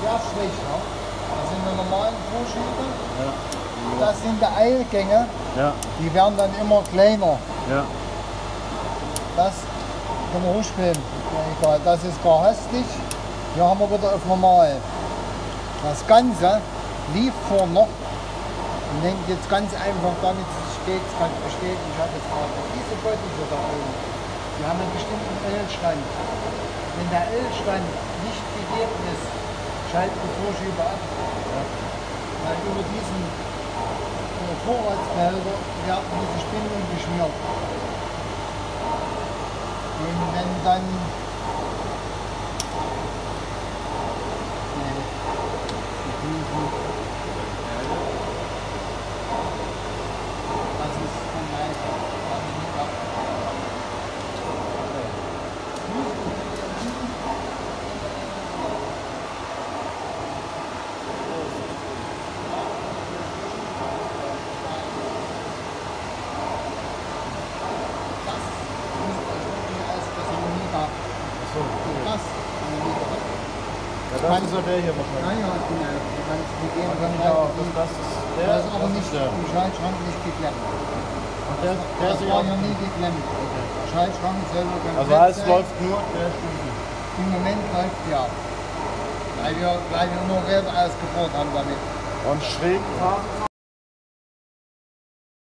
der Strich. Ne? Das sind die normalen Vorschübe. Ja. Das sind die Eilgänge. Ja. Die werden dann immer kleiner. Ja. Das können wir hochspielen. Egal, das ist gar hässlich. Hier haben wir wieder auf normal. Das Ganze lief vor noch. Und denkt jetzt ganz einfach, damit es steht, kann ich bestätigen, ich habe jetzt gerade diese Beutel da oben. Die haben einen bestimmten L-Stand. Wenn der L-Stand nicht gegeben ist, schalten die Vorschübe ab. Ja. Weil über diesen Vorratsbehälter werden diese Spindeln geschmiert. Und wenn dann das ist von Leica. Ja, das ist ja der hier wahrscheinlich. Nein, ja, die kannst du gehen. Das ist der. Das ist aber das nicht ist der. im Schaltschrank nicht geklemmt. Und der Das ist war ja noch nie geklemmt. Der Schaltschrank selber kann Also fest heißt, sein. läuft nur der Schlüssel. Im Moment läuft ja. Weil wir nur Geld ausgebaut haben damit. Und schräg